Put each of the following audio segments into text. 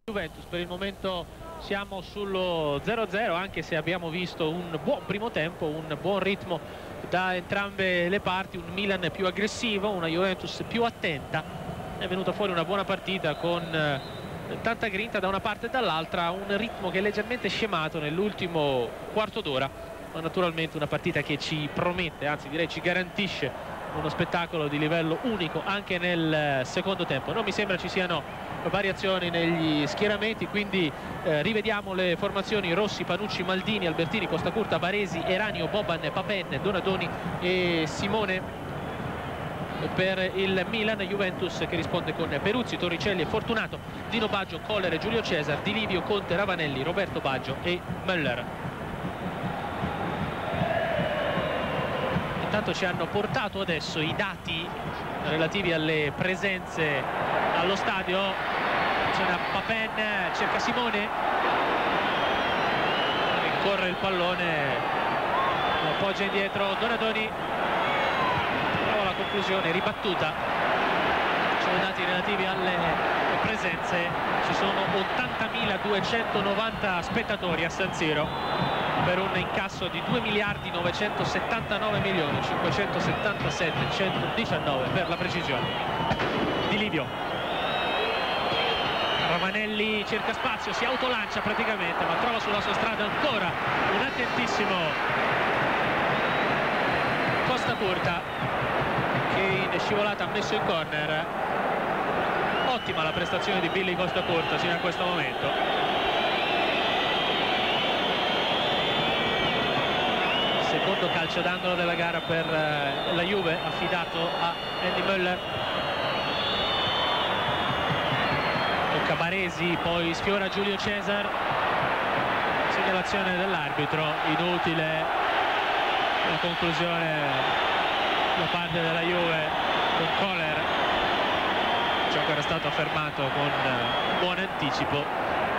Juventus. Per il momento siamo sullo 0-0, anche se abbiamo visto un buon primo tempo, un buon ritmo da entrambe le parti, un Milan più aggressivo, una Juventus più attenta. È venuta fuori una buona partita con tanta grinta da una parte e dall'altra, un ritmo che è leggermente scemato nell'ultimo quarto d'ora, ma naturalmente una partita che ci promette, anzi direi ci garantisce uno spettacolo di livello unico anche nel secondo tempo. Non mi sembra ci siano variazioni negli schieramenti, quindi rivediamo le formazioni: Rossi, Panucci, Maldini, Albertini, Costacurta, Baresi, Eranio, Boban, Papen, Donadoni e Simone per il Milan. Juventus che risponde con Peruzzi, Torricelli e Fortunato, Dino Baggio, Koller, Giulio Cesar, Di Livio, Conte, Ravanelli, Roberto Baggio e Möller. Intanto ci hanno portato adesso i dati relativi alle presenze allo stadio. C'è Papen, cerca Simone, corre il pallone, lo appoggia indietro Donadoni, trova la conclusione ribattuta. Sono dati relativi alle presenze: ci sono 80.290 spettatori a San Siro per un incasso di 2.979.577.119 per la precisione. Di Livio, Ravanelli cerca spazio, si autolancia praticamente, ma trova sulla sua strada ancora un attentissimo Costacurta, che in scivolata ha messo in corner. Ottima la prestazione di Billy Costacurta fino a questo momento. Secondo calcio d'angolo della gara per la Juve, affidato a Andy Möller. Tocca Baresi, poi sfiora Giulio Cesar. Segnalazione dell'arbitro, inutile la conclusione da parte della Juve con Koller. Il gioco era stato fermato con buon anticipo.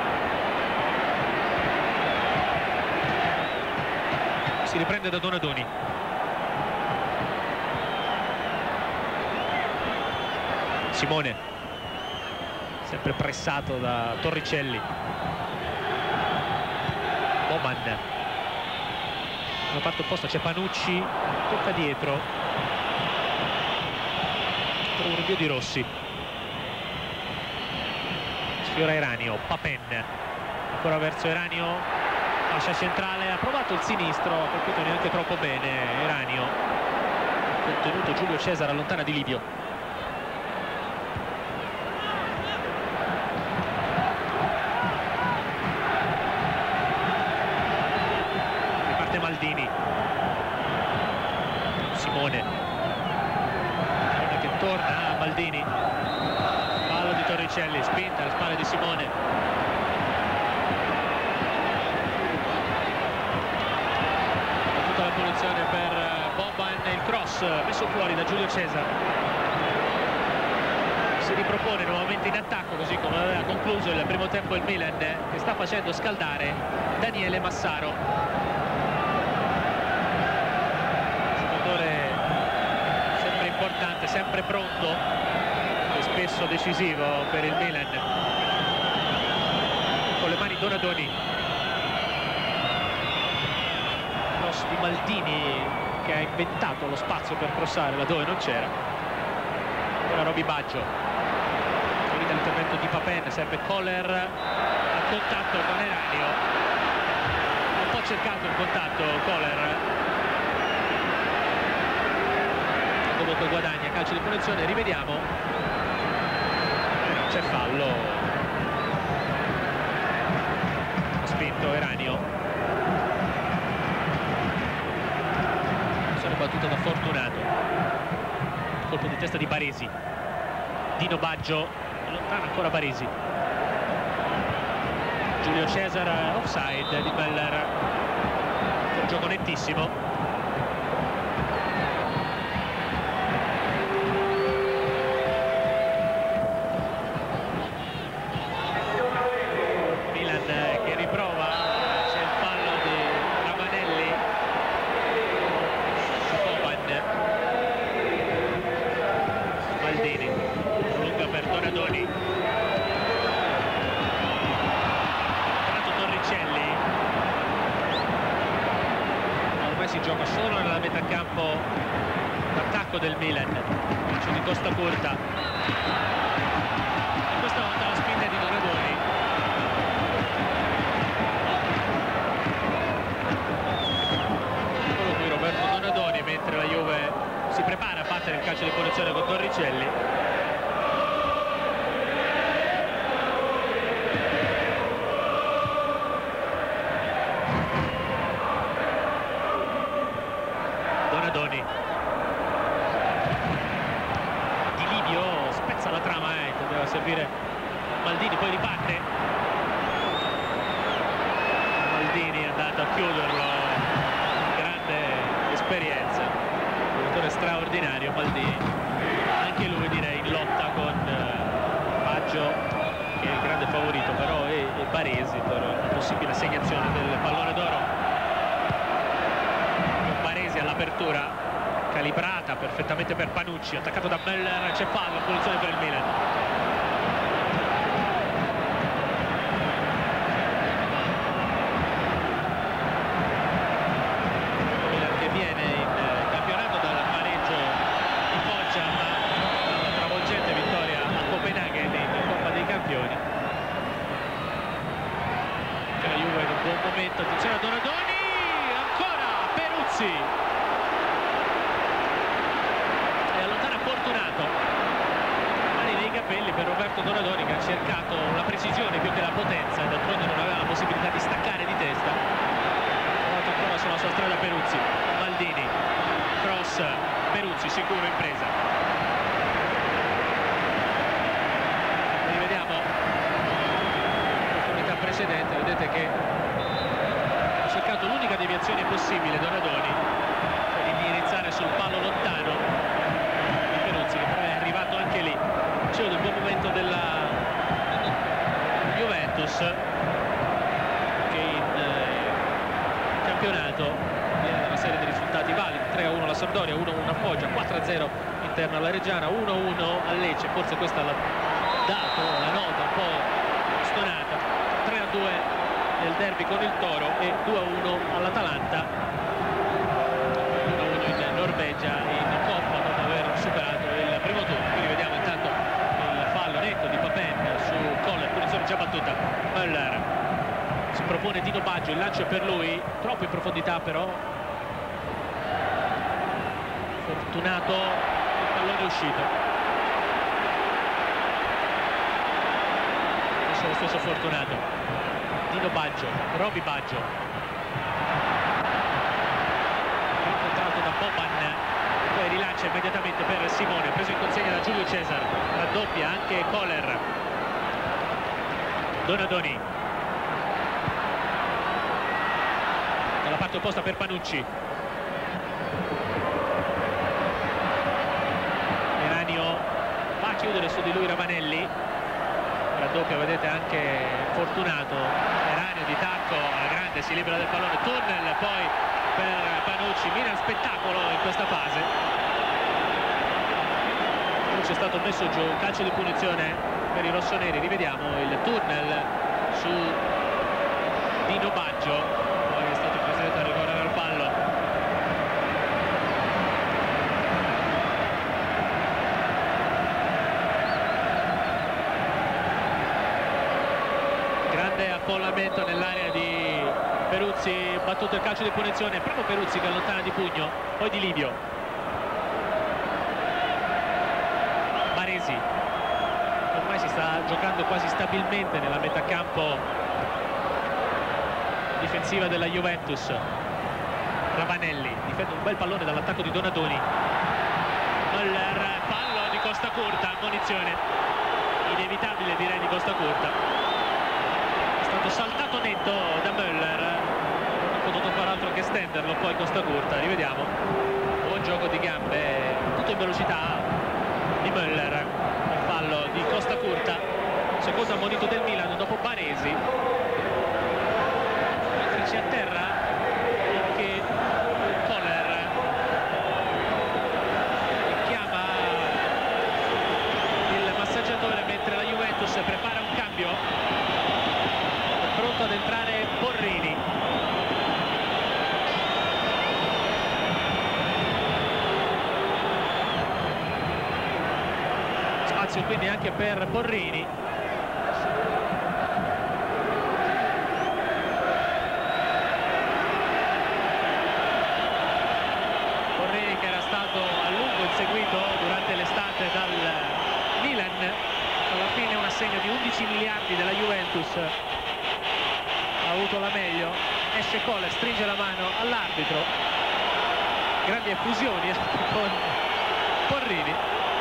Si riprende da Donadoni. Simone, sempre pressato da Torricelli. Boban, nella parte opposta c'è Panucci, tocca dietro per un rinvio di Rossi. Sfiora Eranio, Papen ancora verso Eranio, fascia centrale, ha provato il sinistro, ha colpito neanche troppo bene Eranio. Contenuto Giulio Cesar, allontana Di Livio. Riparte Maldini. Simone, che torna a Maldini. Fallo di Torricelli, spinta alle spalle di Simone. Per Boban, il cross messo fuori da Giulio Cesar. Si ripropone nuovamente in attacco, così come aveva concluso il primo tempo il Milan, che sta facendo scaldare Daniele Massaro, giocatore sempre importante, sempre pronto e spesso decisivo per il Milan. Con le mani Donadoni, di Maldini che ha inventato lo spazio per crossare laddove non c'era. Ora Roby Baggio, finita l'intervento di Papen, serve Koller al contatto con Eranio. Un po' cercato il contatto Koller, comunque guadagna calcio di punizione. Rivediamo, c'è fallo, ha spinto Eranio. Battuta da Fortunato, colpo di testa di Baresi. Dino Baggio, allontana ancora Baresi. Giulio Cesar, offside di Möller, un gioco nettissimo. Milan che riprova, c'è il fallo di Ravanelli. Maldini, lunga per Donadoni. campo d'attacco del Milan. Calcio di Costa Curta, e questa volta la spinta è di Donadoni. Eccolo qui Roberto Donadoni, mentre la Juve si prepara a battere il calcio di punizione con Torricelli. Donadoni, Di Livio spezza la trama, doveva servire Maldini, poi riparte. Maldini è andato a chiuderlo, grande esperienza, un giocatore straordinario Maldini, anche lui direi in lotta con Baggio, che è il grande favorito, però e Baresi per una possibile assegnazione del pallone d'oro. Baresi all'apertura, calibrata perfettamente per Panucci, attaccato da Möller, c'è fallo, punizione per il Milan. Milan che viene in campionato dal pareggio di Foggia, ma dalla travolgente vittoria a Copenaghen in Coppa dei Campioni. Che la Juve in un buon momento, attenzione a Donadoni, Peruzzi, e allontana Fortunato, mani nei capelli per Roberto Donadoni, che ha cercato la precisione più che la potenza e d'altronde non aveva la possibilità di staccare di testa. Volta ancora sulla sua strada Peruzzi, Maldini, cross, Peruzzi sicuro in presa. Rivediamo l'opportunità precedente, vedete che ha cercato l'unica deviazione possibile Donadoni per indirizzare sul palo lontano di Peruzzi, che però è arrivato anche lì. C'è del buon momento della Juventus, che in campionato viene da una serie di risultati validi: 3-1 alla Sampdoria, 1-1 a Foggia, 4-0 interno alla Reggiana, 1-1 a Lecce, forse questa l'ha dato la nota un po' stonata, 3-2 nel derby con il Toro e 2-1 all'Atalanta, 1-1 in Norvegia in Coppa dopo aver superato il primo turno. Quindi vediamo intanto il fallo netto di Papen su Koller, punizione già battuta. Möller si propone Dino Baggio, il lancio è per lui, troppo in profondità però. Fortunato, il pallone è uscito. Adesso lo stesso Fortunato. Dino Baggio, Roby Baggio, incontrato da Boban, poi rilancia immediatamente per Simone, preso in consegna da Giulio Cesar, raddoppia anche Koller. Donadoni dalla parte opposta per Panucci, Eranio va a chiudere su di lui Ravanelli, raddoppia, vedete anche Fortunato, Eranio di tacco alla grande, si libera del pallone, tunnel poi per Panucci. Milan spettacolo in questa fase, non c'è stato messo giù un calcio di punizione per i rossoneri. Rivediamo il tunnel su Dino Baggio, poi è stato costretto a ricorrere al fallo. Grande affollamento nell'area di Peruzzi, battuto il calcio di punizione, primo Peruzzi che allontana di pugno, poi Di Livio. Baresi, ormai si sta giocando quasi stabilmente nella metà campo difensiva della Juventus. Ravanelli difende un bel pallone dall'attacco di Donadoni. Möller, fallo di Costa Curta, ammonizione inevitabile direi di Costa Curta. È stato saltato netto da Möller, non ha potuto fare altro che stenderlo poi Costa Curta. Rivediamo, buon gioco di gambe, tutto in velocità di Möller. Il fallo di Costa Curta, secondo ammonito del Milan dopo Baresi, mentre c'è a terra anche Koller, chiama il massaggiatore mentre la Juventus prepara un cambio, pronto ad entrare Porrini. spazio quindi anche per Porrini. Porrini che era stato a lungo inseguito durante l'estate dal Milan, alla fine un assegno di 11 miliardi della Juventus ha avuto la meglio. Esce Kohler, stringe la mano all'arbitro, grandi effusioni con Porrini.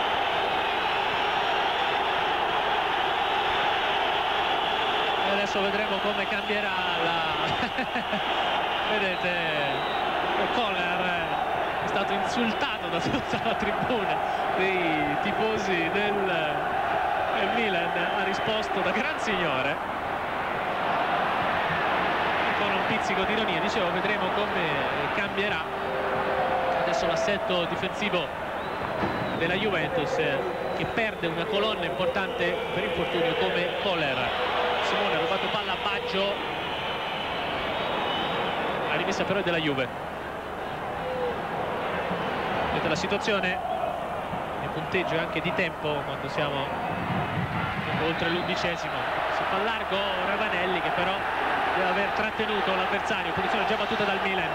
E adesso vedremo come cambierà la vedete, Kohler è stato insultato da tutta la tribuna dei tifosi del Milan, ha risposto da gran signore con un pizzico di ironia. Dicevo, vedremo come cambierà adesso l'assetto difensivo della Juventus, che perde una colonna importante per infortunio come Kohler. Simone ha rubato palla a Baggio, la rimessa però è della Juve. Vedete la situazione, il punteggio è anche di tempo quando siamo oltre l'11°. Si fa largo Ravanelli, che però deve aver trattenuto l'avversario, posizione già battuta dal Milan.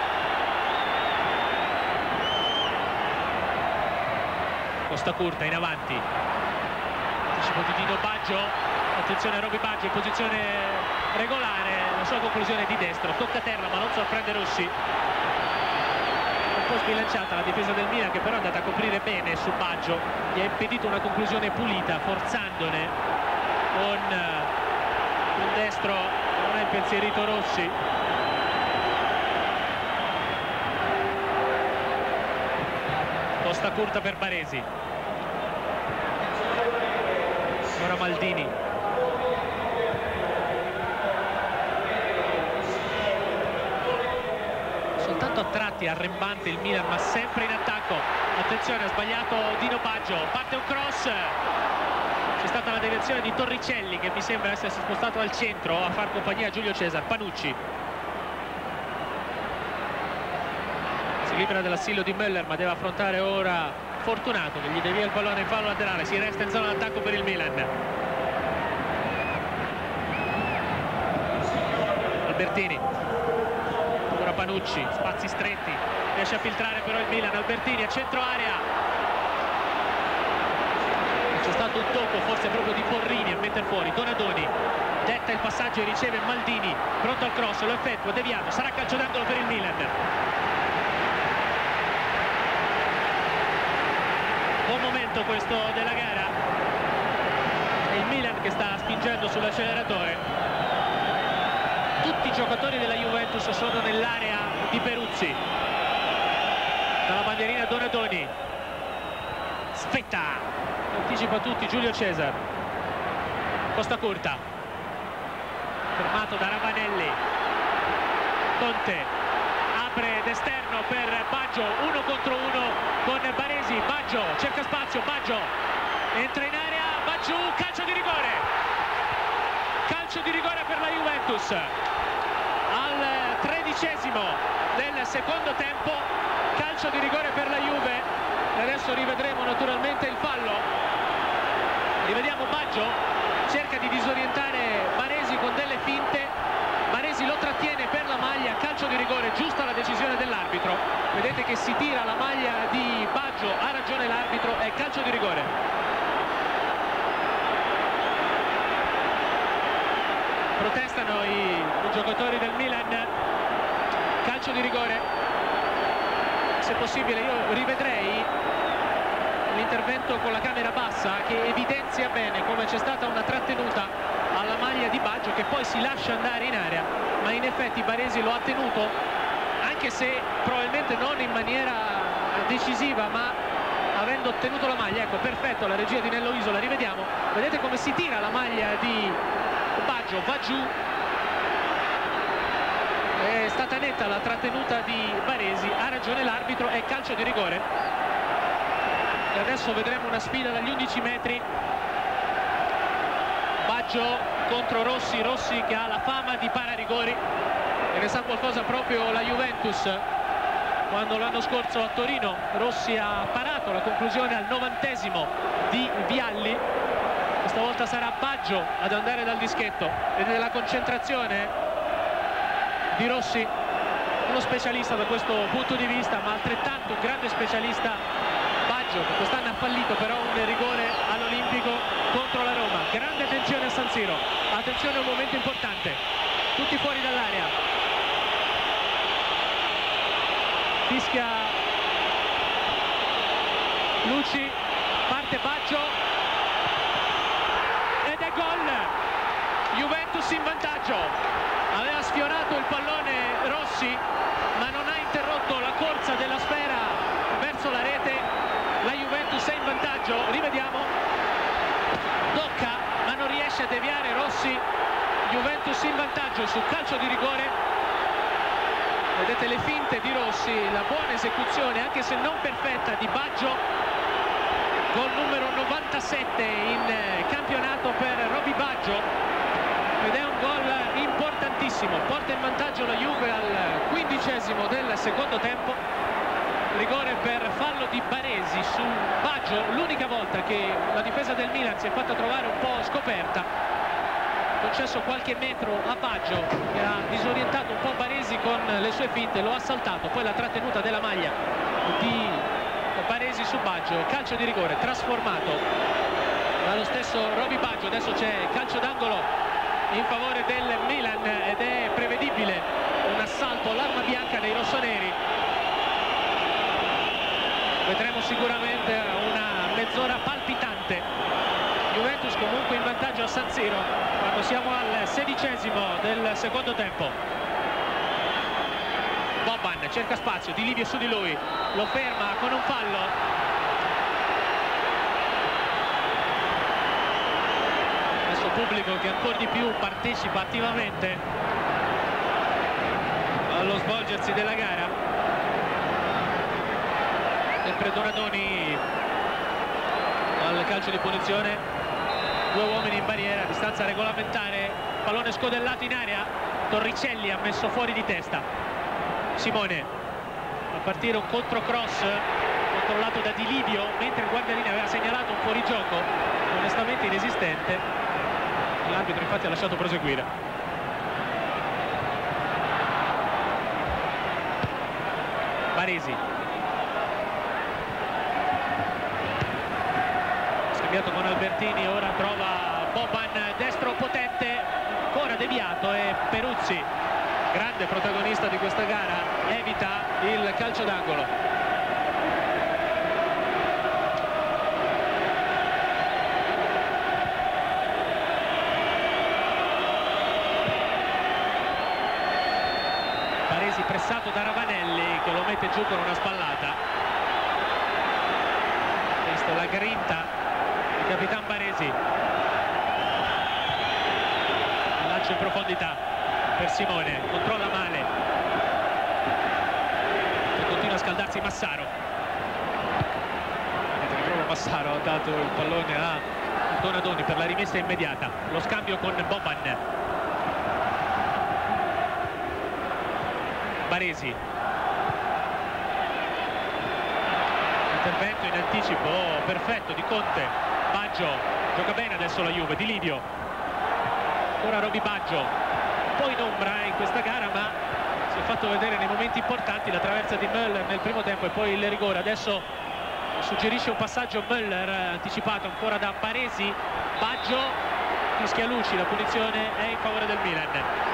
Costa curta in avanti, anticipo di Dino Baggio, attenzione a Roby Baggio in posizione regolare, la sua conclusione è di destro, tocca terra ma non sorprende Rossi. Un po' sbilanciata la difesa del Milan, che però è andata a coprire bene su Baggio, gli ha impedito una conclusione pulita, forzandone con un destro non è impensierito Rossi. Costa curta per Baresi, ora Maldini, soltanto a tratti arrembante il Milan ma sempre in attacco. Attenzione, ha sbagliato Dino Baggio, parte un cross, c'è stata la deviazione di Torricelli che mi sembra essersi spostato al centro a far compagnia a Giulio Cesar. Panucci si libera dell'assillo di Möller ma deve affrontare ora Fortunato che gli devia il pallone in fallo laterale. Si resta in zona d'attacco per il Milan. Albertini, ora Panucci, spazi stretti, riesce a filtrare però il Milan. Albertini a centro area, c'è stato un tocco forse proprio di Porrini a mettere fuori. Donadoni detta il passaggio e riceve Maldini, pronto al cross, lo effettua, deviato, sarà calcio d'angolo per il Milan. Buon momento questo della gara, è il Milan che sta spingendo sull'acceleratore. Tutti i giocatori della Juventus sono nell'area di Peruzzi. Dalla bandierina Donadoni, Spetta, anticipa tutti Giulio Cesar. Costa curta, fermato da Ravanelli. Conte apre d'esterno per Baggio, 1 contro 1 con Baresi. Baggio cerca spazio, Baggio entra in area, Baggio, calcio di rigore. Calcio di rigore per la Juventus al 13° del secondo tempo. Calcio di rigore per la Juve e adesso rivedremo naturalmente il fallo. Rivediamo Baggio, cerca di disorientare Baresi con delle finte, Baresi lo trattiene per la maglia. Calcio di rigore, giusta la decisione dell'arbitro. Vedete che si tira la maglia di Baggio, ha ragione l'arbitro, è calcio di rigore. Protestano i giocatori del Milan. Calcio di rigore. Se possibile io rivedrei l'intervento con la camera bassa che evidenzia bene come c'è stata una trattenuta alla maglia di Baggio, che poi si lascia andare in area, ma in effetti Baresi lo ha tenuto, anche se probabilmente non in maniera decisiva, ma avendo ottenuto la maglia. Ecco, perfetto, la regia di Nello Isola, rivediamo, vedete come si tira la maglia di Baggio, va giù, è stata netta la trattenuta di Baresi, ha ragione l'arbitro, è calcio di rigore. E adesso vedremo una sfida dagli 11 metri, Baggio contro Rossi, Rossi che ha la fama di pararigori e ne sa qualcosa proprio la Juventus. quando l'anno scorso a Torino Rossi ha parato la conclusione al 90° di Vialli. Questa volta sarà Baggio ad andare dal dischetto, ed è la concentrazione di Rossi, uno specialista da questo punto di vista, ma altrettanto un grande specialista Baggio, che quest'anno ha fallito però un rigore all'Olimpico contro la Roma. Grande attenzione a San Siro, attenzione, è un momento importante, tutti fuori dall'area, fischia Luci, parte Baggio ed è gol. Juventus in vantaggio, aveva sfiorato il pallone Rossi ma non ha interrotto la corsa della sfera verso la rete. La Juventus è in vantaggio, rivediamo, tocca ma non riesce a deviare Rossi. Juventus in vantaggio sul calcio di rigore. Vedete le finte di Rossi, la buona esecuzione anche se non perfetta di Baggio, gol numero 97 in campionato per Roby Baggio, ed è un gol importantissimo, porta in vantaggio la Juve al 15° del secondo tempo. Rigore per fallo di Baresi su Baggio, l'unica volta che la difesa del Milan si è fatta trovare un po' scoperta, concesso qualche metro a Baggio che ha disorientato un po' Baresi con le sue finte, lo ha saltato, poi la trattenuta della maglia di Baresi su Baggio, calcio di rigore trasformato dallo stesso Roby Baggio. Adesso c'è calcio d'angolo in favore del Milan ed è prevedibile un assalto all'arma bianca dei rossoneri. Vedremo sicuramente una mezz'ora palpitante. Juventus comunque in vantaggio a San Siro quando siamo al 16° del secondo tempo. Boban cerca spazio, Di Livio su di lui, lo ferma con un fallo. Adesso pubblico che ancora di più partecipa attivamente allo svolgersi della gara. Sempre Donadoni al calcio di punizione, due uomini in barriera, distanza regolamentare, pallone scodellato in area, Torricelli ha messo fuori di testa. Simone a partire un controcross controllato da Di Livio, mentre il guardialine aveva segnalato un fuorigioco onestamente inesistente. L'arbitro infatti ha lasciato proseguire. Baresi scambiato con Albertini, ora trova Boban, destro potente, ancora deviato, e Peruzzi, grande protagonista di questa gara, evita il calcio d'angolo. Baresi pressato da Ravanelli che lo mette giù con una spallata. Questa è la grinta di Capitan Baresi. Lancio in profondità per Simone, controlla male e continua a scaldarsi Massaro. Vedete che proprio Massaro ha dato il pallone a Donadoni per la rimessa immediata. Lo scambio con Boban. Baresi, intervento in anticipo perfetto di Conte. Baggio gioca bene adesso la Juve, Di Livio, ora Roby Baggio, un po' in ombra in questa gara ma si è fatto vedere nei momenti importanti, la traversa di Möller nel primo tempo e poi il rigore. Adesso suggerisce un passaggio Möller anticipato ancora da Baresi. Baggio fischia Luci, la punizione è in favore del Milan.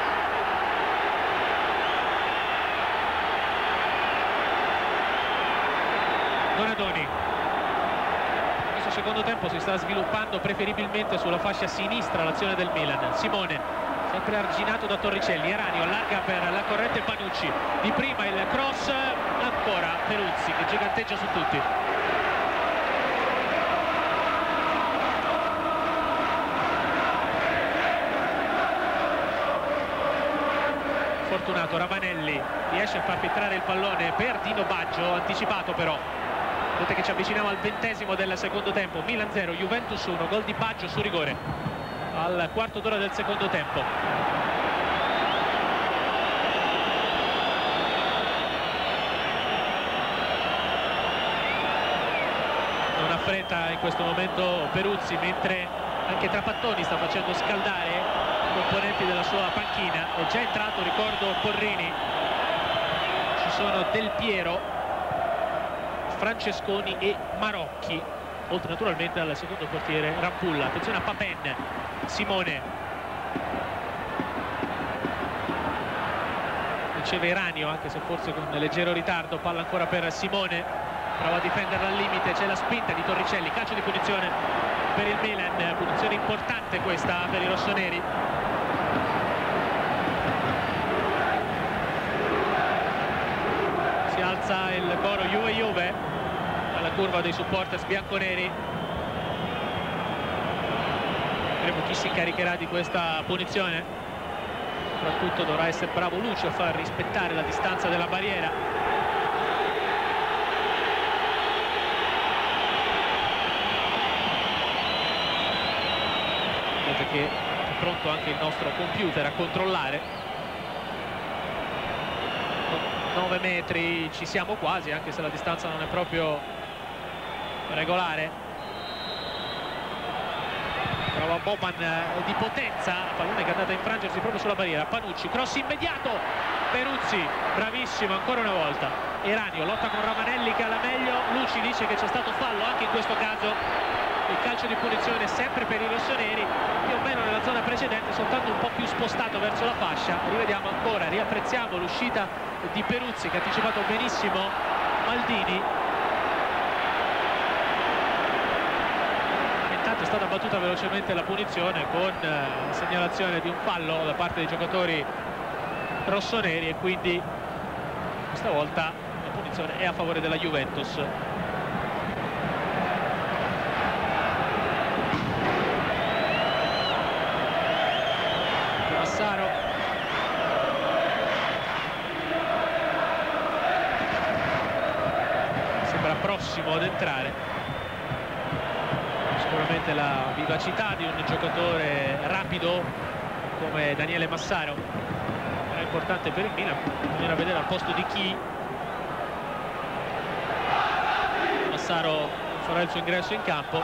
Donadoni, questo secondo tempo si sta sviluppando preferibilmente sulla fascia sinistra l'azione del Milan. Simone sempre arginato da Torricelli, Eranio allarga per la corrente Panucci, di prima il cross, ancora Peruzzi che giganteggia su tutti. Fortunato, Ravanelli riesce a far filtrare il pallone per Dino Baggio, anticipato però. Vedete che ci avviciniamo al 20° del secondo tempo. Milan 0, Juventus 1, gol di Baggio su rigore al quarto d'ora del secondo tempo. interpreta in questo momento Peruzzi, mentre anche Trapattoni sta facendo scaldare i componenti della sua panchina. È già entrato, ricordo, Porrini, ci sono Del Piero, Francesconi e Marocchi, oltre naturalmente al secondo portiere Rampulla. Attenzione a Papen, Simone, riceve Eranio, anche se forse con leggero ritardo. Palla ancora per Simone, prova a difenderla al limite, c'è la spinta di Torricelli, calcio di punizione per il Milan, punizione importante questa per i rossoneri. Si alza il coro Juve Juve alla curva dei supporters bianconeri. Vedremo chi si incaricherà di questa punizione. Soprattutto dovrà essere bravo Lucio a far rispettare la distanza della barriera. Vedete che è pronto anche il nostro computer a controllare. 9 metri ci siamo quasi, anche se la distanza non è proprio regolare. Prova Boban di potenza, pallone che è andata a infrangersi proprio sulla barriera. Panucci, cross immediato, Peruzzi, bravissimo ancora una volta. Eranio lotta con Ravanelli che ha la meglio. Luci dice che c'è stato fallo anche in questo caso. Il calcio di punizione sempre per i rossoneri, più o meno nella zona precedente, soltanto un po' più spostato verso la fascia. Rivediamo ancora, riapprezziamo l'uscita di Peruzzi che ha anticipato benissimo Maldini. Intanto è stata battuta velocemente la punizione con segnalazione di un fallo da parte dei giocatori rossoneri, e quindi questa volta la punizione è a favore della Juventus. Massaro, sembra prossimo ad entrare. Sicuramente la vivacità di un giocatore rapido come Daniele Massaro era importante per il Milan. Bisognerà vedere al posto di chi. Massaro farà il suo ingresso in campo.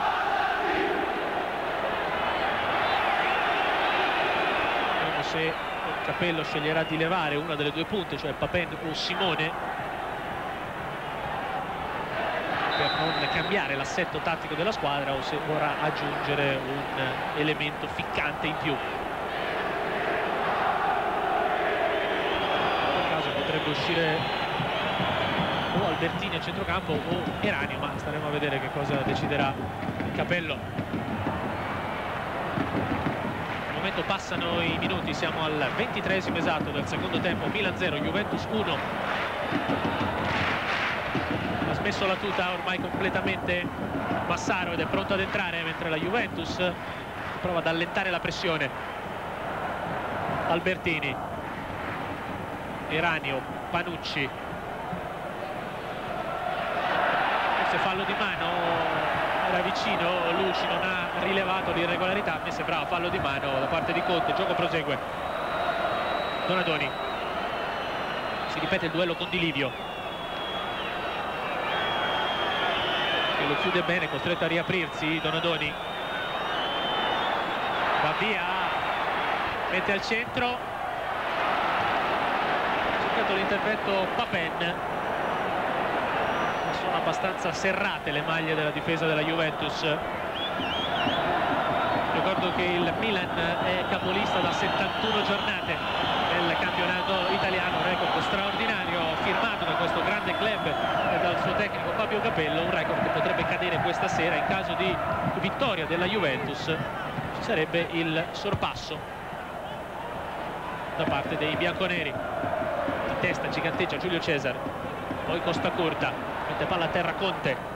Vediamo se Capello sceglierà di levare una delle due punte, cioè Papen o Simone, per non cambiare l'assetto tattico della squadra, o se vorrà aggiungere un elemento ficcante in più. In quel caso potrebbe uscire o Albertini a centrocampo o Eranio, ma staremo a vedere che cosa deciderà Capello. Al momento passano i minuti, siamo al 23esimo esatto del secondo tempo. Milan 0, Juventus 1. Ha smesso la tuta ormai completamente Massaro ed è pronto ad entrare, mentre la Juventus prova ad allentare la pressione. Albertini, Eranio, Panucci, forse fallo di mano, era vicino, Luci non ha rilevato l'irregolarità. A me sembrava fallo di mano da parte di Conte. Gioco prosegue. Donadoni, si ripete il duello con Di Livio, che lo chiude bene, costretto a riaprirsi. Donadoni va via, mette al centro, ha cercato l'intervento Papen. Sono abbastanza serrate le maglie della difesa della Juventus. Ricordo che il Milan è capolista da 71 giornate nel campionato italiano, un record straordinario firmato da questo grande club e dal suo tecnico Fabio Capello, un record che potrebbe cadere questa sera. In caso di vittoria della Juventus ci sarebbe il sorpasso da parte dei bianconeri. Di testa giganteggia Giulio Cesar, poi Costa Curta, mette palla a terra Conte.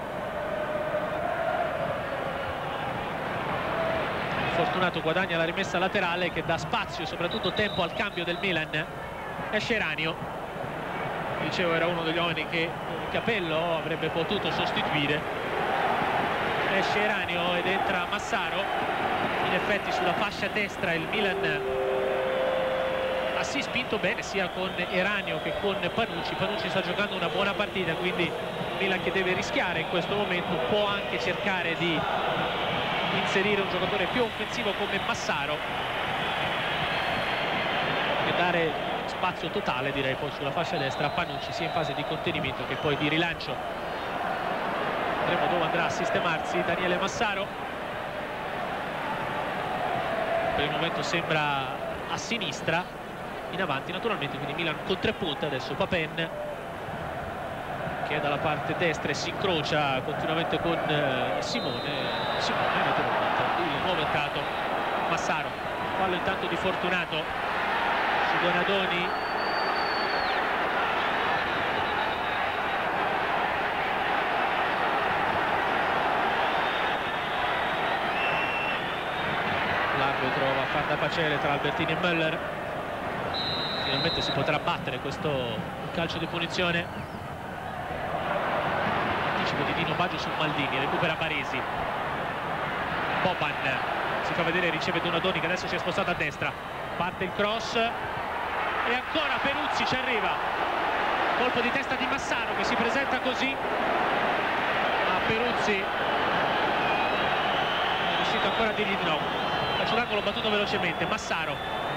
Fortunato guadagna la rimessa laterale che dà spazio e soprattutto tempo al cambio del Milan. Esce Eranio, dicevo era uno degli uomini che Capello avrebbe potuto sostituire. Esce Eranio ed entra Massaro. In effetti sulla fascia destra il Milan ha bassi, spinto bene sia con Eranio che con Panucci. Panucci sta giocando una buona partita, quindi Milan che deve rischiare in questo momento, può anche cercare di inserire un giocatore più offensivo come Massaro e dare spazio totale, direi, poi sulla fascia destra a Panucci, sia in fase di contenimento che poi di rilancio. Vedremo dove andrà a sistemarsi Daniele Massaro. Per il momento sembra a sinistra, in avanti naturalmente, quindi Milan con 3 punti. Adesso Papen che è dalla parte destra e si incrocia continuamente con Simone naturalmente il nuovo entrato Massaro. Fallo intanto di Fortunato su Donadoni. L'arbitro va a far da pacere tra Albertini e Möller. Finalmente si potrà battere questo calcio di punizione. Anticipo di Dino Baggio su Maldini, recupera Baresi. Boban si fa vedere, riceve Donadoni che adesso si è spostato a destra. Parte il cross e ancora Peruzzi ci arriva. Colpo di testa di Massaro che si presenta così. Ma Peruzzi è riuscito ancora a dirgli di no. Calcio d'angolo battuto velocemente. Massaro.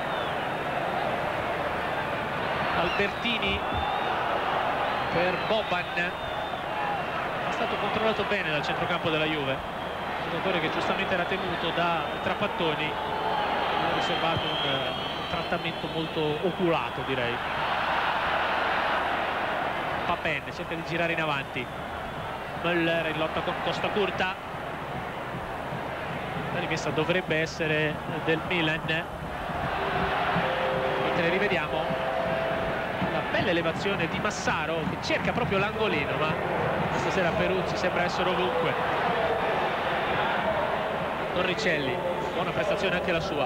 Albertini per Boban. È stato controllato bene dal centrocampo della Juve, giocatore che giustamente era tenuto da Trapattoni, ha riservato un trattamento molto oculato, direi. Papen cerca di girare in avanti. Möller in lotta con Costa Curta. La rimessa dovrebbe essere del Milan, mentre rivediamo la bella elevazione di Massaro che cerca proprio l'angolino, ma stasera Peruzzi sembra essere ovunque. Torricelli, buona prestazione anche la sua.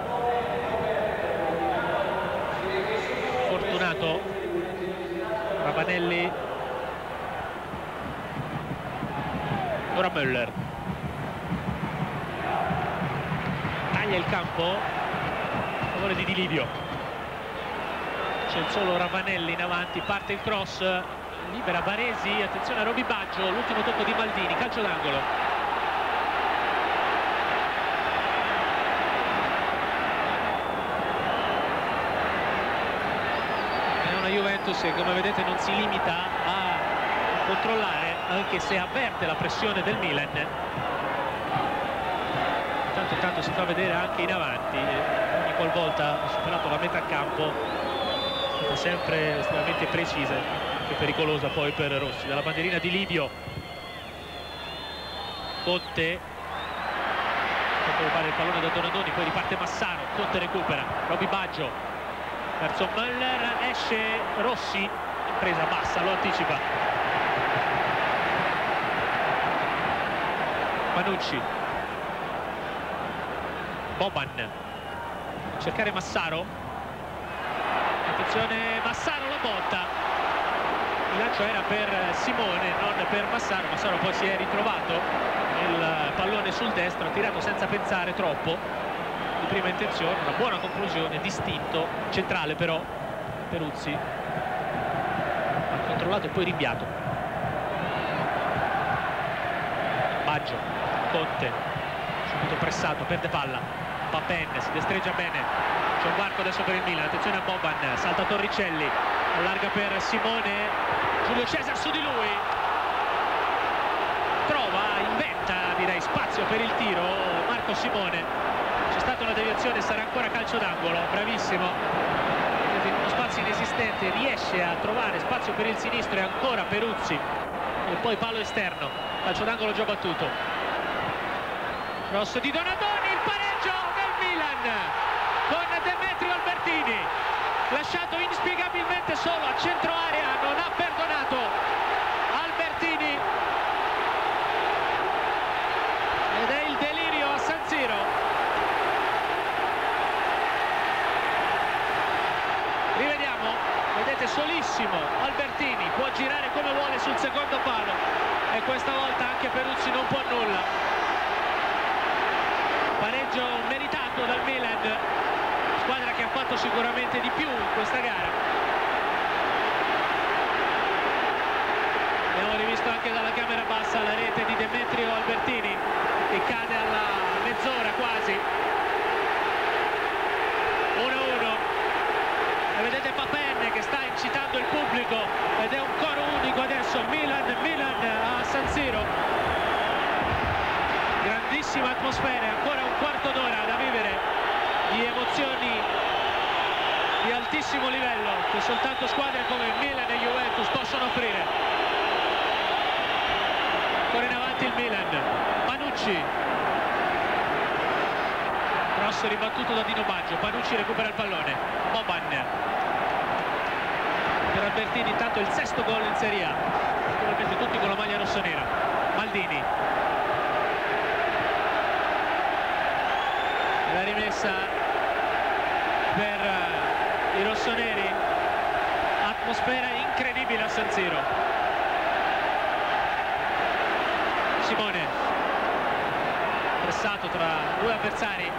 Fortunato, Ravanelli, ora Möller taglia il campo a favore di Di Livio. C'è il solo Ravanelli in avanti, parte il cross, libera Baresi, attenzione a Roby Baggio, l'ultimo tocco di Maldini, calcio d'angolo. È una Juventus che, come vedete, non si limita a controllare, anche se avverte la pressione del Milan. Tanto si fa vedere anche in avanti, ogni qualvolta ha superato la metà campo è sempre estremamente precisa e pericolosa poi per Rossi. Dalla bandierina di Livio, Conte rubare il pallone da Donadoni, poi riparte Massaro, Conte recupera, Roby Baggio verso Möller, esce Rossi, presa bassa, lo anticipa Panucci. Boban, cercare Massaro, attenzione Massaro, la botta, il lancio era per Simone, non per Massaro. Massaro poi si è ritrovato il pallone sul destro, ha tirato senza pensare troppo di prima intenzione, una buona conclusione, distinto, centrale però Peruzzi, ha controllato e poi rinviato. Baggio, Conte, subito pressato, perde palla, Papen si destreggia bene, c'è un varco adesso per il Milan, attenzione a Boban, salta Torricelli, allarga per Simone, Giulio Cesar su di lui, trova, inventa direi spazio per il tiro Marco Simone. C'è stata una deviazione, sarà ancora calcio d'angolo, bravissimo, in uno spazio inesistente riesce a trovare spazio per il sinistro e ancora Peruzzi, e poi palo esterno, calcio d'angolo già battuto. Cross di Donadoni, il pareggio del Milan con Demetrio Albertini, lasciato inspiegabilmente solo a centro area, non ha perdonato Albertini ed è il delirio a San Siro. Rivediamo, vedete, solissimo Albertini, può girare come vuole sul secondo palo e questa volta anche Peruzzi non può nulla. Pareggio meritato dal Milan, squadra che ha fatto sicuramente di più in questa gara. Abbiamo rivisto anche dalla camera bassa la rete di Demetrio Albertini che cade alla mezz'ora quasi. 1-1 e vedete Papen che sta incitando il pubblico ed è un coro unico adesso. Milan a San Siro, grandissima atmosfera, ancora un quarto d'ora da vivere di emozioni di altissimo livello che soltanto squadre come Milan e Juventus possono offrire. Ancora in avanti il Milan, Panucci, cross ribattuto da Dino Baggio, Panucci recupera il pallone, Boban per Albertini, intanto il sesto gol in Serie A, naturalmente tutti con la maglia rossonera. Maldini, la rimessa per i rossoneri, atmosfera incredibile a San Siro. Simone, pressato tra due avversari,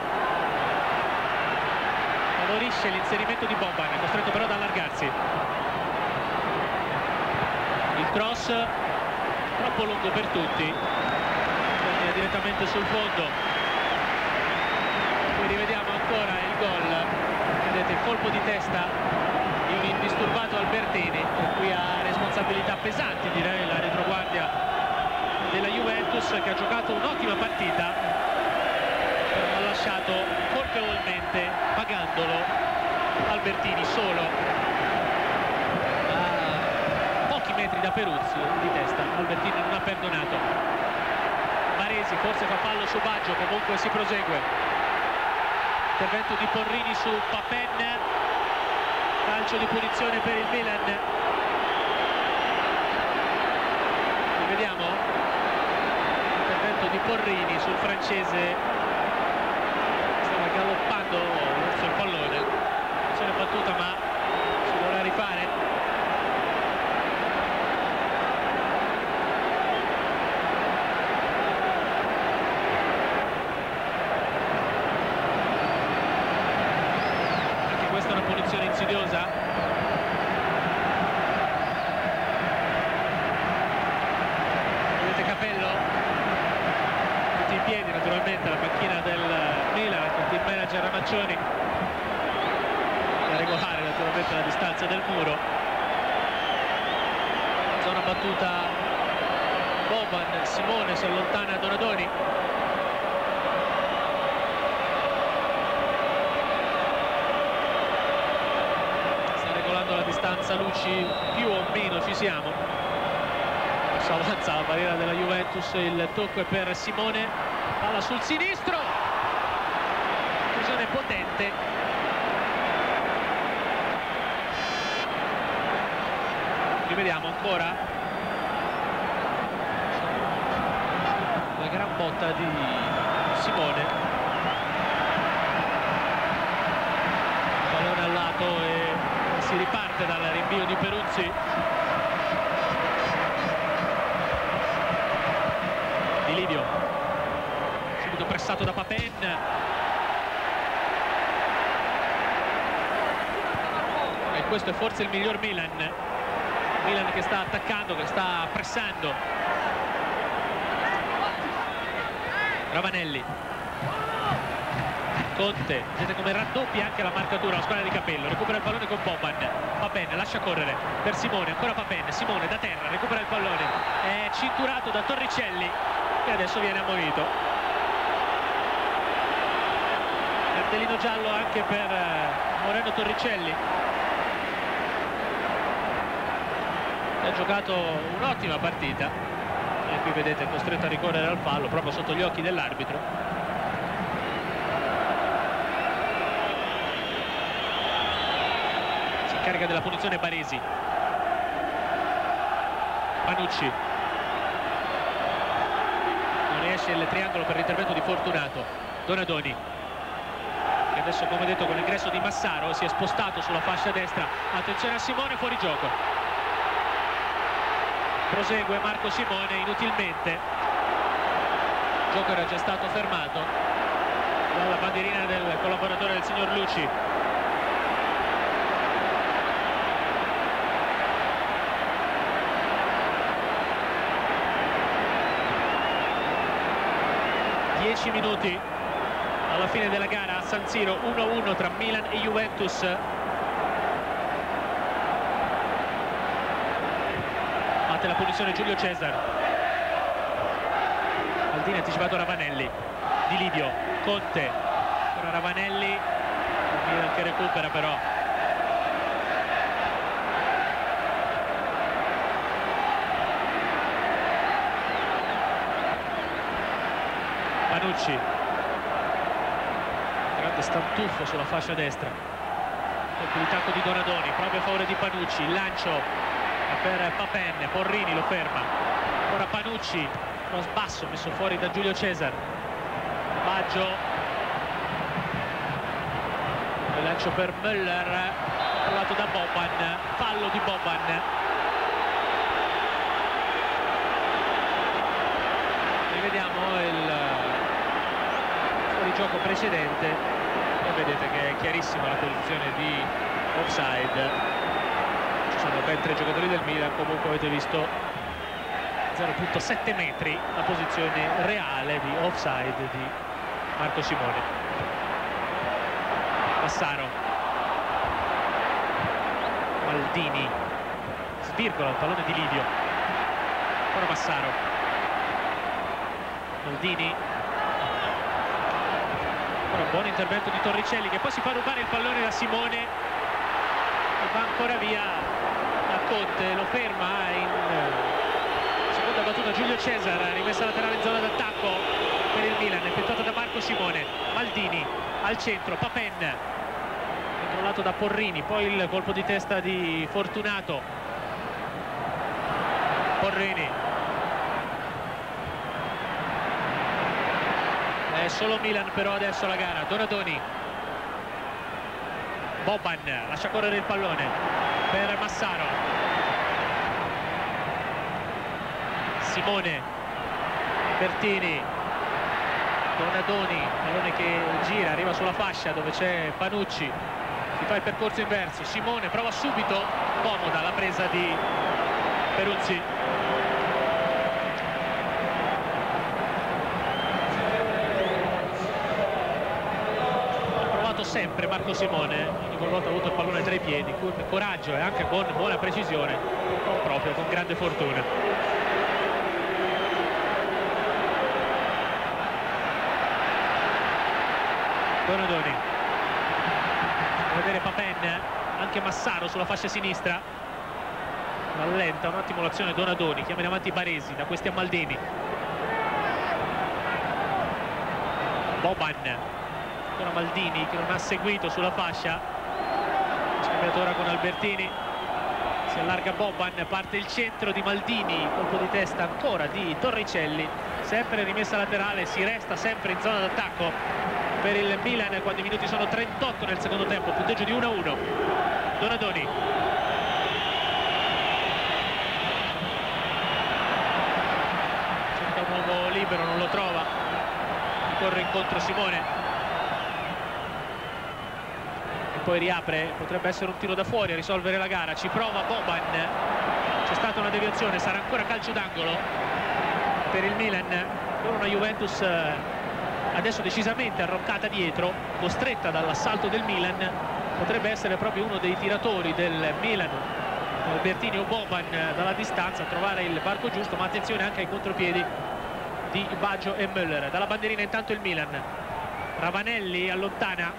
favorisce l'inserimento di Boban, costretto però ad allargarsi. Il cross troppo lungo per tutti, termina direttamente sul fondo. Qui rivediamo ancora il gol, vedete il colpo di testa di un indisturbato Albertini, e qui ha responsabilità pesanti, direi, la retroguardia della Juventus, che ha giocato un'ottima partita, però ha lasciato colpevolmente, pagandolo, Albertini solo a pochi metri da Peruzzi di testa. Albertini non ha perdonato. Baresi forse fa fallo su Baggio, comunque si prosegue. Intervento di Porrini su Papen, calcio di punizione per il Milan. Vediamo l'intervento di Porrini sul francese, stava galoppando verso il pallone, azione battuta ma si dovrà rifare. Questa è una punizione insidiosa. Vedete Capello, tutti in piedi naturalmente, la panchina del Milan con il manager Ramaccioni, da regolare naturalmente la distanza del muro. Zona battuta Boban, Simone si allontana Donadoni. La distanza Lucci, più o meno ci siamo. Adesso avanza la barriera della Juventus, il tocco è per Simone, palla sul sinistro, conclusione potente. Rivediamo ancora la gran botta di Simone, pallone al lato e si riparte dal rinvio di Peruzzi. Di Livio, subito pressato da Papen. E questo è forse il miglior Milan. Milan che sta attaccando, che sta pressando. Ravanelli. Conte, vedete come raddoppia anche la marcatura la squadra di Capello, recupera il pallone con Boban, Papen lascia correre per Simone, ancora Papen, Simone da terra, recupera il pallone, è cinturato da Torricelli e adesso viene ammonito. Cartellino giallo anche per Moreno Torricelli, ha giocato un'ottima partita e qui vedete è costretto a ricorrere al fallo proprio sotto gli occhi dell'arbitro. Carica della punizione Baresi. Panucci non riesce il triangolo per l'intervento di Fortunato. Donadoni, che adesso, come detto, con l'ingresso di Massaro si è spostato sulla fascia destra. Attenzione a Simone, fuori gioco. Prosegue Marco Simone inutilmente. Il gioco era già stato fermato dalla bandierina del collaboratore del signor Lucci. 10 minuti alla fine della gara a San Siro, 1-1 tra Milan e Juventus. Batte la punizione Giulio Cesar. Maldini ha anticipato Ravanelli. Di Livio, Conte, ora Ravanelli, il Milan che recupera però. Panucci, grande stantuffo sulla fascia destra, colpo di tacco di Donadoni proprio a favore di Panucci, il lancio per Papen, Porrini lo ferma, ora Panucci, cross basso messo fuori da Giulio Cesar, Baggio, il lancio per Müller, trovato da Boban, fallo di Boban. Rivediamo il fuorigioco precedente e vedete che è chiarissima la posizione di offside. Ci sono ben 3 giocatori del Milan, comunque avete visto 0,7 metri la posizione reale di offside di Marco Simone. Massaro, Maldini, svirgola il pallone di Livio, ora Massaro, Maldini, ora un buon intervento di Torricelli che poi si fa rubare il pallone da Simone e va ancora via a Conte, lo ferma in seconda battuta Giulio Cesar, rimessa laterale in zona d'attacco per il Milan, effettuata da Marco Simone. Maldini al centro, Papen controllato da Porrini, poi il colpo di testa di Fortunato, Porrini, è solo Milan però adesso la gara. Donadoni, Boban lascia correre il pallone per Massaro, Simone, Bertini, Donadoni, pallone che gira, arriva sulla fascia dove c'è Panucci, si fa il percorso inverso, Simone prova subito, comoda la presa di Peruzzi. Ha provato sempre Marco Simone, ogni volta ha avuto il pallone tra i piedi, con coraggio e anche con buona precisione, non proprio con grande fortuna. Donadoni, a vedere Papen, anche Massaro sulla fascia sinistra, rallenta un attimo l'azione Donadoni, chiama in avanti Baresi, da questi a Maldini, Boban, ancora Maldini che non ha seguito sulla fascia, scambiato ora con Albertini, si allarga Boban, parte il centro di Maldini, colpo di testa ancora di Torricelli, sempre rimessa laterale, si resta sempre in zona d'attacco per il Milan quando i minuti sono 38 nel secondo tempo, punteggio di 1-1. Donadoni, cerca un uomo libero, non lo trova, corre incontro Simone e poi riapre, potrebbe essere un tiro da fuori a risolvere la gara, ci prova Boban, c'è stata una deviazione, sarà ancora calcio d'angolo per il Milan, con una Juventus adesso decisamente arroccata dietro, costretta dall'assalto del Milan. Potrebbe essere proprio uno dei tiratori del Milan, Bertini o Boban, dalla distanza a trovare il varco giusto, ma attenzione anche ai contropiedi di Baggio e Müller. Dalla bandierina intanto il Milan, Ravanelli allontana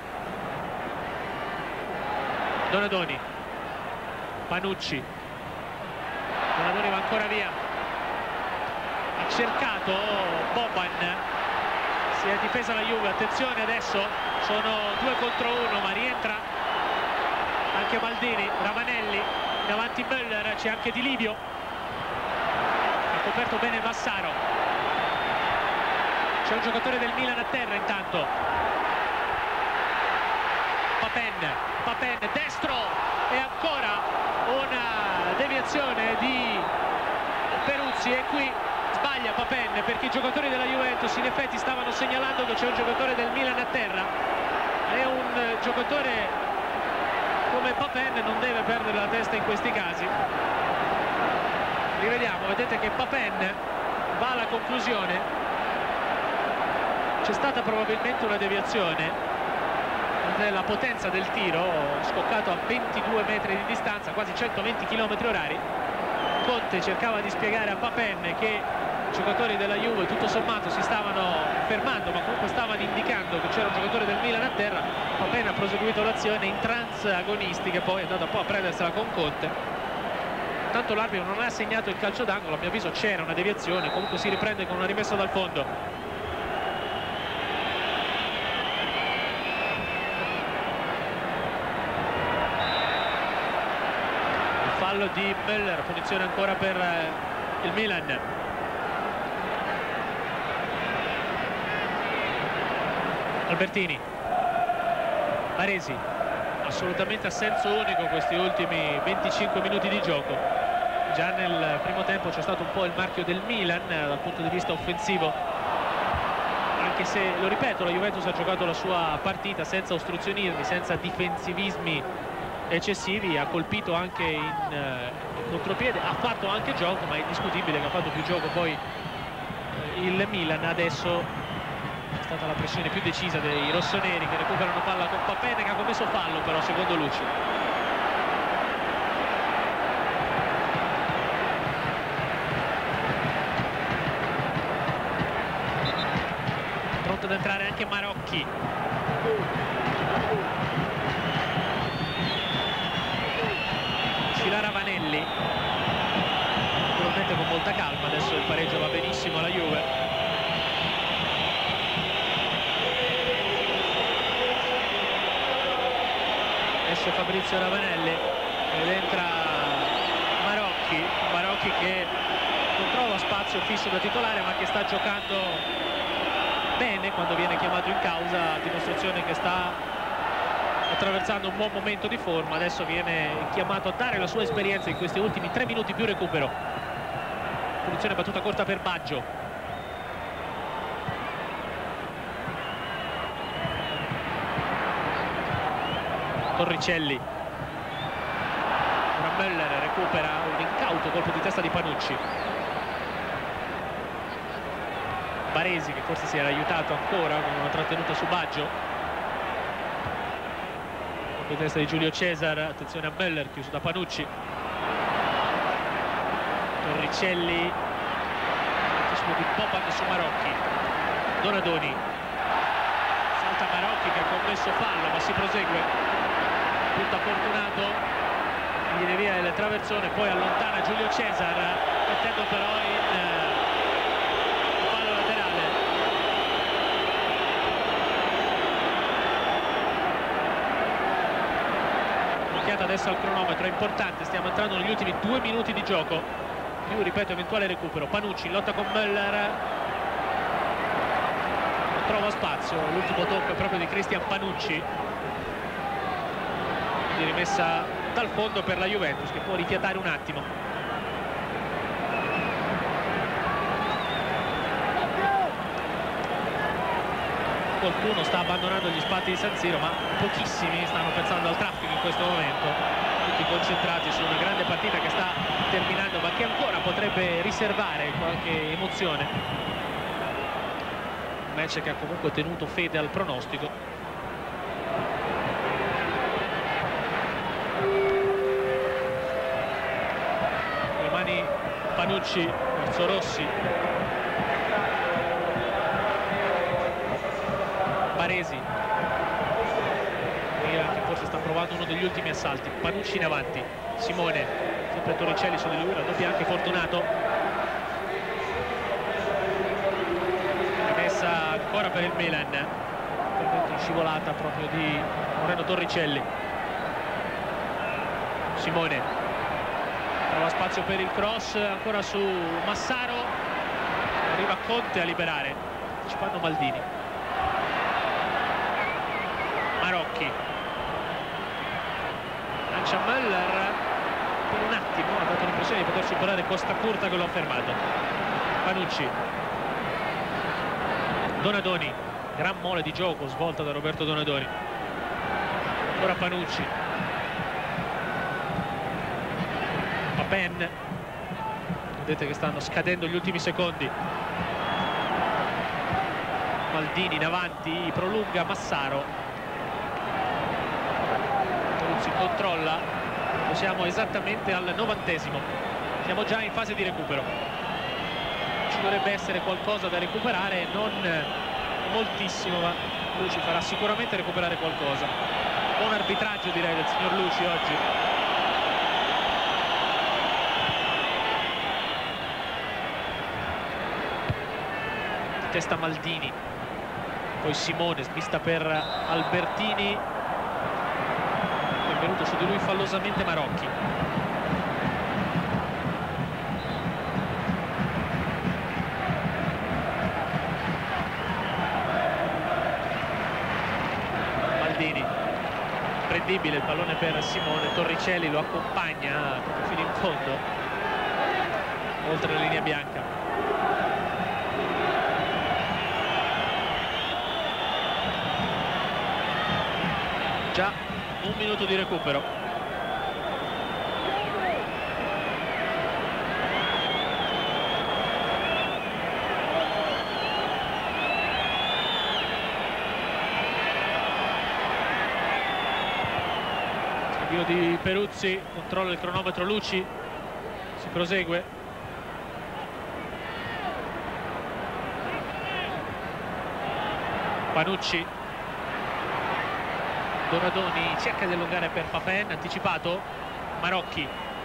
Donadoni, Panucci, Donadoni va ancora via, ha cercato Boban, si è difesa la Juve, attenzione adesso, sono 2 contro 1, ma rientra anche Maldini, Ravanelli, davanti Müller, c'è anche Di Livio, ha coperto bene Massaro, c'è un giocatore del Milan a terra intanto, Papen, destro e ancora una deviazione di Peruzzi e qui sbaglia Papen perché i giocatori della Juventus in effetti stavano segnalando che c'è un giocatore del Milan a terra e un giocatore come Papen non deve perdere la testa in questi casi. Rivediamo, vedete che Papen va alla conclusione, c'è stata probabilmente una deviazione nella potenza del tiro, scoccato a 22 metri di distanza, quasi 120 km/h. Conte cercava di spiegare a Papen che i giocatori della Juve tutto sommato si stavano fermando, ma comunque stavano indicando che c'era un giocatore del Milan a terra. Papen ha proseguito l'azione in trance agonistica, poi è andato un po' a prendersela con Conte. Tanto l'arbitro non ha segnato il calcio d'angolo, a mio avviso c'era una deviazione, comunque si riprende con una rimessa dal fondo. Fallo di Müller, punizione ancora per il Milan. Albertini, Baresi, assolutamente a senso unico questi ultimi 25 minuti di gioco. Già nel primo tempo c'è stato un po' il marchio del Milan dal punto di vista offensivo, anche se, lo ripeto, la Juventus ha giocato la sua partita senza ostruzionismi, senza difensivismi eccessivi, ha colpito anche in contropiede, ha fatto anche gioco, ma è indiscutibile che ha fatto più gioco poi il Milan. Adesso è stata la pressione più decisa dei rossoneri, che recuperano palla con Papen, che ha commesso fallo però secondo Luci. Pronto ad entrare anche Marocchi. Ravanelli, naturalmente con molta calma, adesso il pareggio va benissimo alla Juve. Esce Fabrizio Ravanelli ed entra Marocchi che non trova spazio fisso da titolare, ma che sta giocando bene quando viene chiamato in causa, a dimostrazione che sta attraversando un buon momento di forma. Adesso viene chiamato a dare la sua esperienza in questi ultimi 3 minuti più recupero. Punizione battuta corta per Baggio. Torricelli. Ora Müller recupera un incauto colpo di testa di Panucci. Baresi, che forse si era aiutato ancora con una trattenuta su Baggio. Di testa di Giulio Cesar, attenzione a Müller, chiuso da Panucci. Torricelli, tantissimo di Popan su Marocchi. Donadoni, salta Marocchi che ha commesso fallo, ma si prosegue. Punta Fortunato, viene via il traversone, poi allontana Giulio Cesar, mettendo però in fallo laterale. Adesso al cronometro, è importante, stiamo entrando negli ultimi 2 minuti di gioco, più, ripeto, eventuale recupero. Panucci in lotta con Müller, non trova spazio, l'ultimo tocco è proprio di Cristian Panucci, di rimessa dal fondo per la Juventus, che può rifiatare un attimo. Qualcuno sta abbandonando gli spazi di San Siro, ma pochissimi stanno pensando al traffico in questo momento, tutti concentrati su una grande partita che sta terminando, ma che ancora potrebbe riservare qualche emozione. Un match che ha comunque tenuto fede al pronostico. Le mani Panucci verso Rossi. Baresi, che forse sta provando uno degli ultimi assalti. Panucci in avanti, Simone, sempre Torricelli su di lui, la doppia anche Fortunato. Rimessa ancora per il Milan, intervento in scivolata proprio di Moreno Torricelli. Simone trova spazio per il cross, ancora su Massaro, arriva Conte a liberare, anticipando Maldini. Marocchi lancia Müller, per un attimo ha dato l'impressione di poter superare Costa Curta, che lo ha fermato. Panucci, Donadoni, gran mole di gioco svolta da Roberto Donadoni. Ora Panucci, Papen, vedete che stanno scadendo gli ultimi secondi. Maldini in avanti, prolunga Massaro. Peruzzi controlla, siamo esattamente al 90esimo, siamo già in fase di recupero. Ci dovrebbe essere qualcosa da recuperare, non moltissimo, ma Luci farà sicuramente recuperare qualcosa. Buon arbitraggio direi del signor Luci oggi. Testa Maldini, poi Simone, smista per Albertini, è venuto su di lui fallosamente Marocchi. Maldini, prendibile il pallone per Simone, Torricelli lo accompagna proprio fino in fondo, oltre la linea bianca. Già un minuto di recupero. Avvio di Peruzzi, controlla il cronometro Luci, si prosegue. Panucci, Donadoni cerca di allungare per Papen, anticipato Marocchi.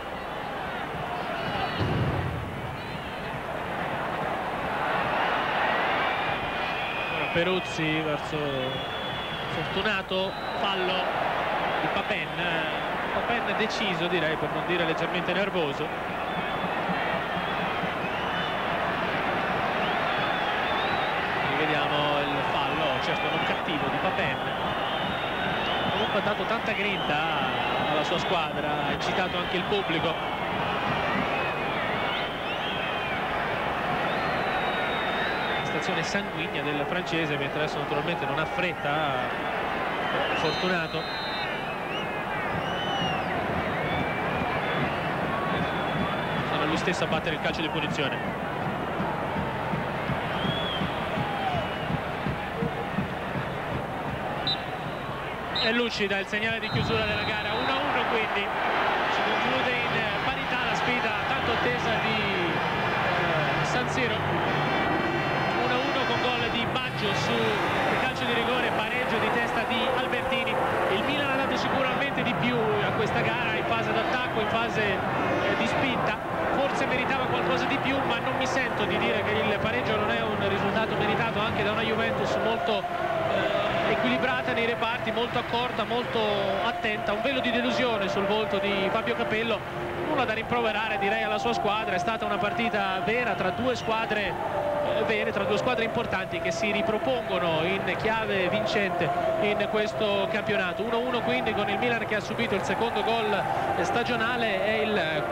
Ora Peruzzi verso Fortunato, fallo di Papen. Papen deciso, direi, per non dire leggermente nervoso. Rivediamo il fallo, certo non cattivo, di Papen. Ha dato tanta grinta alla sua squadra, ha incitato anche il pubblico. Prestazione sanguigna del francese, mentre adesso naturalmente non ha fretta. Fortunato. Sarà lui stesso a battere il calcio di punizione. E Luci dà il segnale di chiusura della gara. 1-1, quindi si conclude in parità la sfida tanto attesa di San Siro. 1-1 con gol di Baggio su calcio di rigore, pareggio di testa di Albertini. Il Milan ha dato sicuramente di più a questa gara in fase d'attacco, in fase di spinta. Forse meritava qualcosa di più, ma non mi sento di dire che il pareggio non è un risultato meritato anche da una Juventus molto equilibrata nei reparti, molto accorta, molto attenta. Un velo di delusione sul volto di Fabio Capello, nulla da rimproverare direi alla sua squadra. È stata una partita vera tra due squadre importanti che si ripropongono in chiave vincente in questo campionato. 1-1 quindi, con il Milan che ha subito il secondo gol stagionale. È il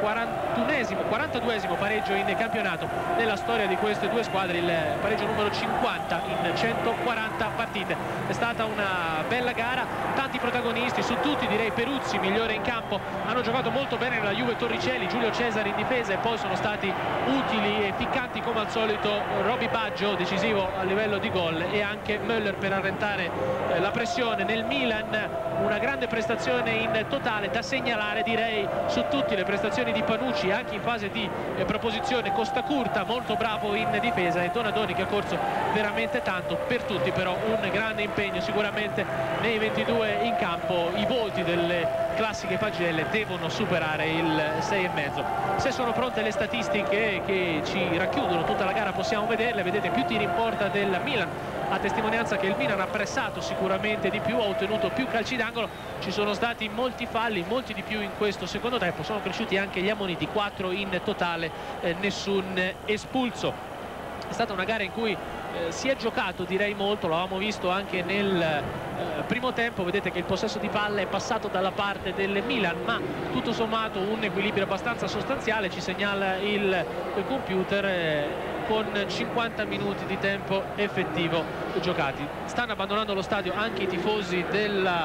42esimo pareggio in campionato nella storia di queste due squadre, il pareggio numero 50 in 140 partite. È stata una bella gara, tanti protagonisti, su tutti direi Peruzzi migliore in campo. Hanno giocato molto bene nella Juve Torricelli, Giulio Cesare in difesa, e poi sono stati utili e ficcanti come al solito Roby Baggio, decisivo a livello di gol, e anche Möller per arrentare la pressione. Nel Milan una grande prestazione in totale, da segnalare direi su tutti le prestazioni di Panucci anche in fase di proposizione. Costa Curta molto bravo in difesa, e Donadoni che ha corso veramente tanto. Per tutti però un grande impegno sicuramente nei 22 in campo. I voti delle classiche pagelle devono superare il 6,5. Se sono pronte le statistiche che ci racchiudono tutta la gara possiamo vederle. Vedete più tiri in porta del Milan, a testimonianza che il Milan ha pressato sicuramente di più, ha ottenuto più calci d'angolo. Ci sono stati molti falli, molti di più in questo secondo tempo. Sono cresciuti anche gli ammoniti, 4 in totale, nessun espulso. È stata una gara in cui si è giocato direi molto, lo avevamo visto anche nel primo tempo. Vedete che il possesso di palla è passato dalla parte del Milan, ma tutto sommato un equilibrio abbastanza sostanziale, ci segnala il computer, con 50 minuti di tempo effettivo giocati. Stanno abbandonando lo stadio anche i tifosi della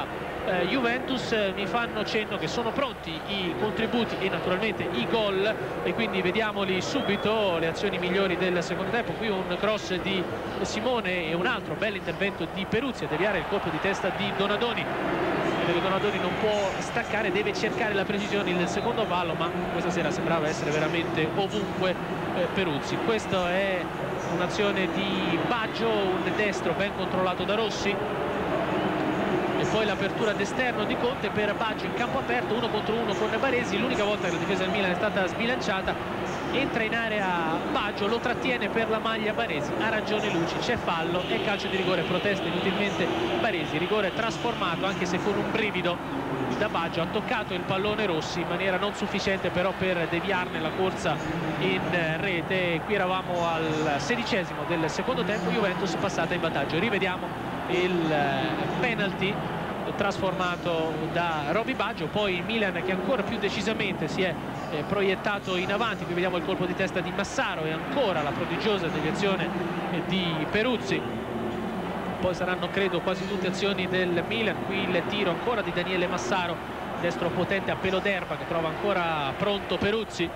Juventus. Mi fanno cenno che sono pronti i contributi e naturalmente i gol, e quindi vediamoli subito, le azioni migliori del secondo tempo. Qui un cross di Simone e un altro bel intervento di Peruzzi a deviare il colpo di testa di Donadoni. Donadoni non può staccare, deve cercare la precisione nel secondo palo, ma questa sera sembrava essere veramente ovunque Peruzzi. Questa è un'azione di Baggio, un destro ben controllato da Rossi, e poi l'apertura d'esterno di Conte per Baggio in campo aperto, 1 contro 1 con Baresi. L'unica volta che la difesa del Milan è stata sbilanciata, entra in area Baggio, lo trattiene per la maglia Baresi, ha ragione Luci, c'è fallo e calcio di rigore, protesta inutilmente Baresi, rigore trasformato anche se con un brivido da Baggio. Ha toccato il pallone Rossi in maniera non sufficiente però per deviarne la corsa in rete. Qui eravamo al 16° del secondo tempo, Juventus passata in vantaggio. Rivediamo il penalty trasformato da Roby Baggio, poi Milan che ancora più decisamente si è proiettato in avanti. Qui vediamo il colpo di testa di Massaro e ancora la prodigiosa deviazione di Peruzzi. Poi saranno credo quasi tutte azioni del Milan. Qui il tiro ancora di Daniele Massaro, destro potente a pelo d'erba che trova ancora pronto Peruzzi.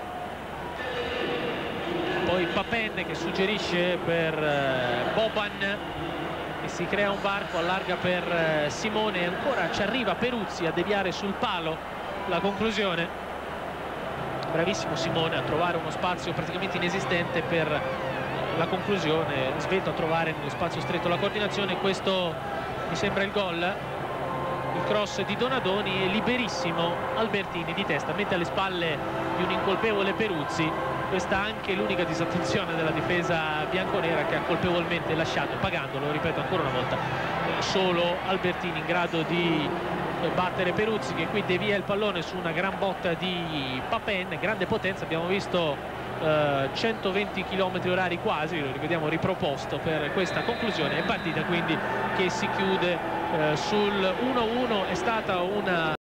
Poi Papen che suggerisce per Boban e si crea un varco, allarga per Simone, ancora ci arriva Peruzzi a deviare sul palo la conclusione. Bravissimo Simone a trovare uno spazio praticamente inesistente per la conclusione, svelto a trovare nello spazio stretto la coordinazione. Questo mi sembra il gol. Il cross di Donadoni e liberissimo Albertini di testa, mette alle spalle di un incolpevole Peruzzi. Questa anche l'unica disattenzione della difesa bianconera che ha colpevolmente lasciato, pagandolo, ripeto ancora una volta, solo Albertini in grado di battere Peruzzi, che qui devia il pallone su una gran botta di Papen, grande potenza, abbiamo visto 120 km/h quasi, lo rivediamo riproposto per questa conclusione. È partita quindi che si chiude sul 1-1, è stata una